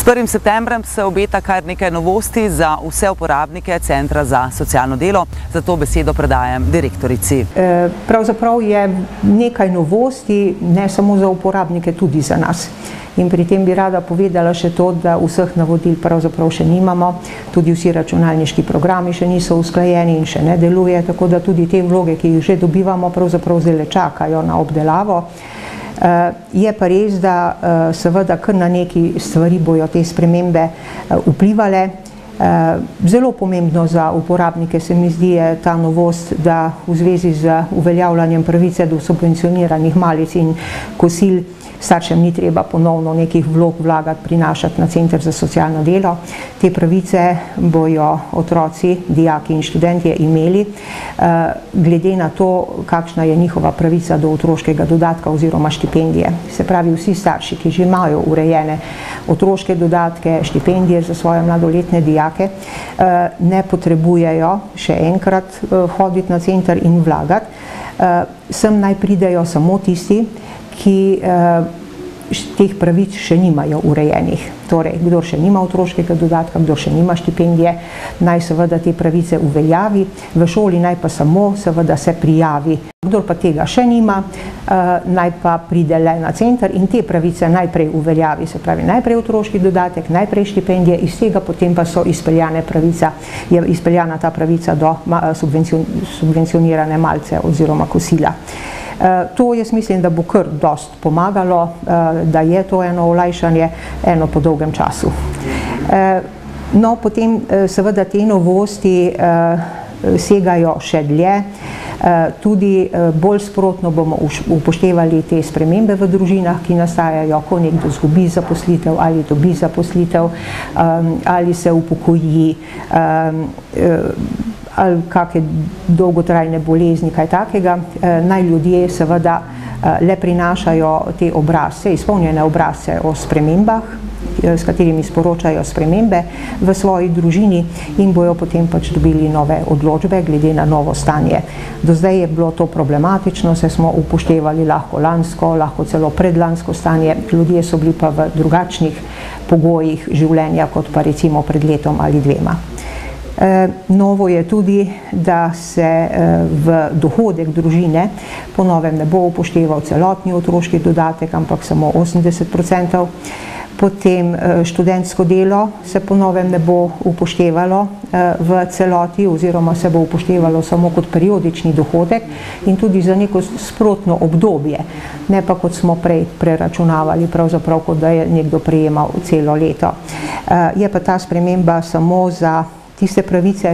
S 1. septembrom se obeta kar nekaj novosti za vse uporabnike Centra za socialno delo, zato besedo predajam direktorici. Pravzaprav je nekaj novosti, ne samo za uporabnike, tudi za nas. In pri tem bi rada povedala še to, da vseh navodil pravzaprav še nimamo, tudi vsi računalniški programi še niso usklajeni in še ne deluje, tako da tudi te vloge, ki jih že dobivamo, pravzaprav zdaj čakajo na obdelavo. Je pa res, da seveda kar na neki stvari bojo te spremembe vplivale. Zelo pomembno za uporabnike se mi zdi ta novost, da v zvezi z uveljavljanjem pravice do subvencioniranih malic in kosil staršem ni treba ponovno nekih vlog vlagati, prinašati na Center za socialno delo. Te pravice bojo otroci, dijaki in študentje imeli, glede na to, kakšna je njihova pravica do otroškega dodatka oziroma štipendije. Se pravi, vsi starši, ki že imajo urejene otroške dodatke, štipendije za svoje mladoletne dijake, ne potrebujejo še enkrat hoditi na center in vlagati. Sem naj pridejo samo tisti, ki teh pravic še nimajo urejenih. Torej, kdor še nima otroškega dodatka, kdor še nima štipendije, naj seveda te pravice uveljavi, v šoli naj pa samo seveda se prijavi. Kdor pa tega še nima, naj pa pride le na center in te pravice najprej uveljavi, se pravi najprej otroški dodatek, najprej štipendije, iz tega potem pa so je izpeljana ta pravica do subvencionirane malice oziroma kosila. To jaz mislim, da bo kar dost pomagalo, da je to eno olajšanje, eno po dolgem času. No, potem seveda te novosti segajo še dlje, tudi bolj sprotno bomo upoštevali te spremembe v družinah, ki nastajajo, ko nekdo izgubi zaposlitev ali dobi zaposlitev, ali se upokoji, ali kakšne dolgotrajne bolezni, kaj takega. Naj ljudje seveda le prinašajo te obrazce, izpolnjene obrazce o spremembah, s katerimi sporočajo spremembe v svoji družini in bojo potem pač dobili nove odločbe glede na novo stanje. Do zdaj je bilo to problematično, saj smo upoštevali lahko lansko, lahko celo predlansko stanje, ljudje so bili pa v drugačnih pogojih življenja kot pa recimo pred letom ali dvema. Novo je tudi, da se v dohodek družine po novem ne bo upošteval celotni otroški dodatek, ampak samo 80%. Potem študentsko delo se po novem ne bo upoštevalo v celoti oziroma se bo upoštevalo samo kot periodični dohodek in tudi za neko sprotno obdobje, ne pa kot smo prej preračunavali, pravzaprav kot da je nekdo prejemal celo leto. Je pa ta sprememba samo za tiste pravice,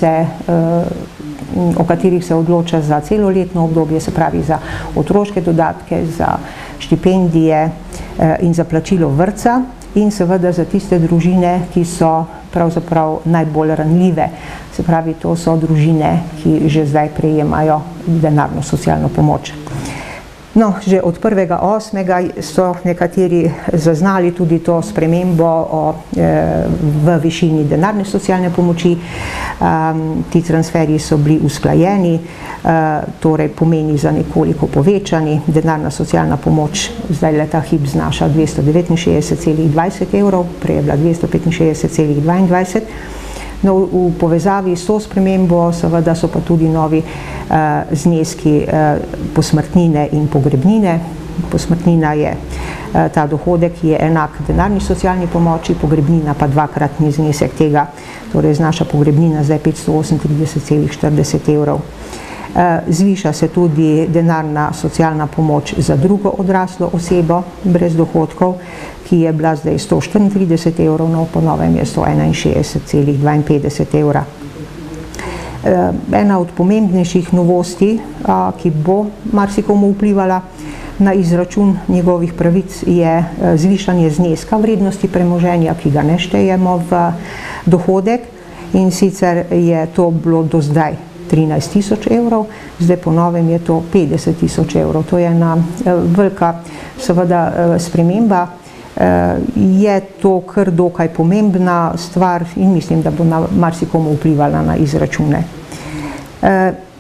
o katerih se odloča za celoletno obdobje, se pravi za otroške dodatke, za štipendije in za plačilo vrtca in seveda za tiste družine, ki so pravzaprav najbolj ranljive. Se pravi, to so družine, ki že zdaj prejemajo denarno socialno pomoč. No, že od 1.8. so nekateri zaznali tudi to spremembo v višini denarne socialne pomoči. Ti transferji so bili usklajeni, torej pomeni za nekoliko povečani. Denarna socialna pomoč zdaj leta hip znaša 269,20 evrov, prej je bila 265,22. No, v povezavi s to spremembo seveda so pa tudi novi zneski posmrtnine in pogrebnine. Posmrtnina je ta dohodek, ki je enak denarni socialni pomoči, pogrebnina pa dvakratni znesek tega, torej znaša pogrebnina zdaj 538,40 evrov. Zviša se tudi denarna socialna pomoč za drugo odraslo osebo brez dohodkov, ki je bila zdaj 134 evrov, no po novem je 161,52 evra. Ena od pomembnejših novosti, ki bo marsikomu vplivala na izračun njegovih pravic, je zvišanje zneska vrednosti premoženja, ki ga ne štejemo v dohodek, in sicer je to bilo do zdaj 13.000 evrov, zdaj po novem je to 50.000 evrov. To je ena velika seveda sprememba. Je to kar dokaj pomembna stvar in mislim, da bo marsikomu vplivala na izračune.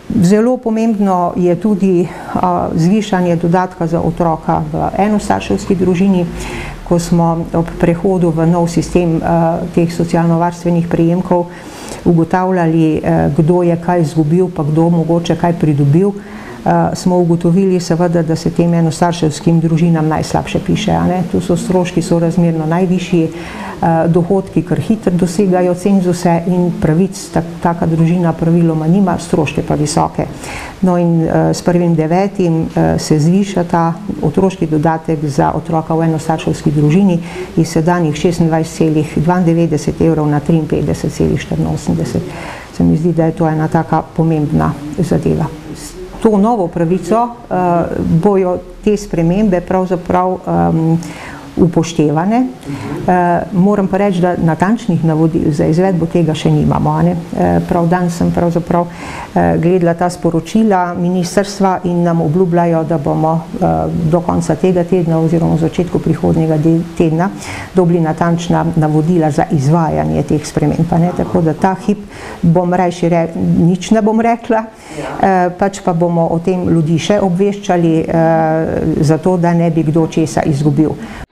Zelo pomembno je tudi zvišanje dodatka za otroka v enostarševski družini, ko smo ob prehodu v nov sistem teh socialno-varstvenih prejemkov ugotavljali, kdo je kaj izgubil, pa kdo mogoče kaj pridobil, smo ugotovili seveda, da se tem enostarševskim družinam najslabše piše. Tu so stroški sorazmerno najvišji, dohodki kar hitro dosegajo cenzuse in pravic taka družina praviloma nima, stroške pa visoke. No in s 1.9. Se zviša ta otroški dodatek za otroka v enostarševski družini iz sedanjih 26,92 evrov na 53,84. Se mi zdi, da je to ena taka pomembna zadeva. To novo pravico bojo te spremembe pravzaprav upoštevane. Moram pa reči, da natančnih navodil za izvedbo tega še nimamo. Prav dan sem pravzaprav gledala ta sporočila ministrstva in nam obljubljajo, da bomo do konca tega tedna oziroma v začetku prihodnjega tedna dobili natančna navodila za izvajanje teh sprememb. Tako da ta hip bom rajši nič ne bom rekla, pač pa bomo o tem ljudi še obveščali, zato da ne bi kdo česa izgubil.